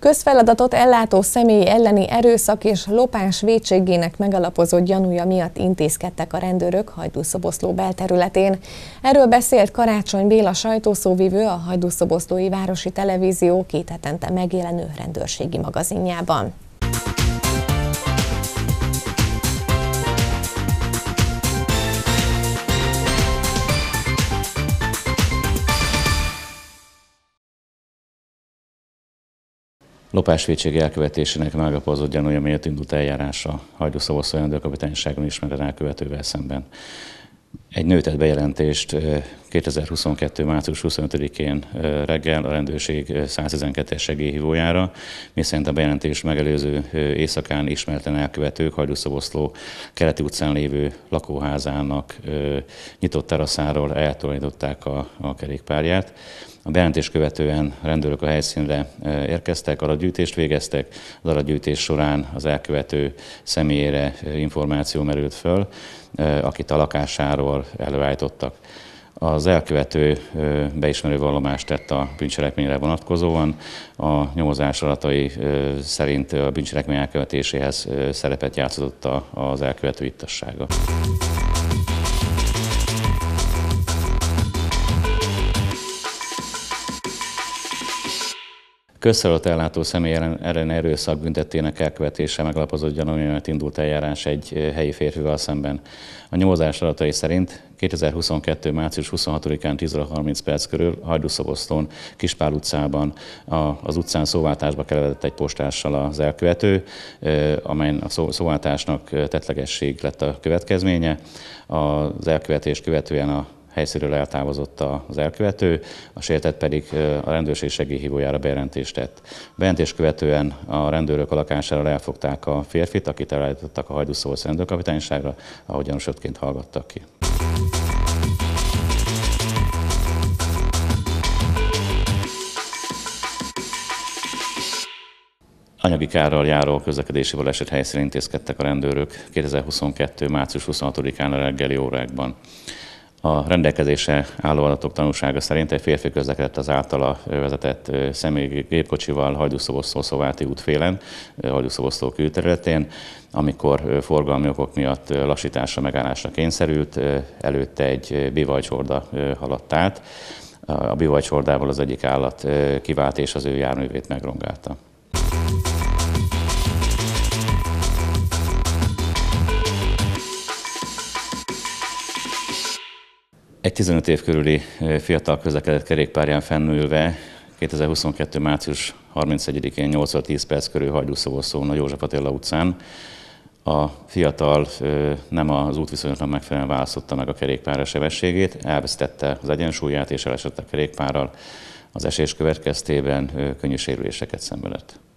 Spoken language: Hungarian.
Közfeladatot ellátó személy elleni erőszak és lopás vétségének megalapozott gyanúja miatt intézkedtek a rendőrök Hajdúszoboszló belterületén. Erről beszélt Karácsony Béla sajtószóvivő, a Hajdúszoboszlói Városi Televízió 2 hetente megjelenő rendőrségi magazinjában. Lopásvétség elkövetésének megalapozott gyanúja miatt indult eljárás a Hajdúszoboszló rendőrkapitányságon ismert elkövetővel szemben. Egy nő tett bejelentést 2022. március 25-én reggel a rendőrség 112-es segélyhívójára, miszerint a bejelentés megelőző éjszakán ismeretlen elkövetők Hajdúszoboszló keleti utcán lévő lakóházának nyitott teraszáról eltulajdonították a kerékpárját. A bejelentés követően a rendőrök a helyszínre érkeztek, adatgyűjtést végeztek. Az adatgyűjtés során az elkövető személyére információ merült föl, akit a lakásáról előállítottak. Az elkövető beismerő vallomást tett a bűncselekményre vonatkozóan. A nyomozás adatai szerint a bűncselekmény elkövetéséhez szerepet játszott az elkövető ittassága. Közfeladatot ellátó személy ellen erőszak büntettének elkövetése megalapozott gyanúja miatt indult eljárás egy helyi férfival szemben. A nyomozás adatai szerint 2022. március 26-án 10 óra 30 perc körül Hajdúszoboszlón, Kispál utcában az utcán szóváltásba keveredett egy postással az elkövető, amelyen a szóváltásnak tettlegesség lett a következménye. Az elkövetést követően a helyszínről eltávozott az elkövető, a sértett pedig a rendőrség segélyhívójára bejelentést tett. A bejelentést követően a rendőrök a lakásáról elfogták a férfit, akit elállítottak a Hajdúszoboszló rendőrkapitányságra, ahol gyanúsottként hallgattak ki. Anyagi kárral járó közlekedési baleset helyszínén intézkedtek a rendőrök 2022. március 26-án a reggeli órákban. A rendelkezésre álló adatok tanúsága szerint egy férfi közlekedett az általa vezetett személygépkocsival Hajdúszoboszló Szováti útfélen, Hajdúszoboszló külterületén, amikor forgalmi okok miatt lassításra, megállásra kényszerült, előtte egy bivajcsorda haladt át. A bivajcsordával az egyik állat kivált és az ő járművét megrongálta. Egy 15 év körüli fiatal közlekedett kerékpárján fennülve 2022. március 31-én 8 óra 10 perc körül Hajdúszoboszlón a József Attila utcán a fiatal nem az útviszonyoknak megfelelően választotta meg a kerékpár sebességét, elvesztette az egyensúlyát és elesett a kerékpárral. Az esés következtében könnyű sérüléseket szenvedett.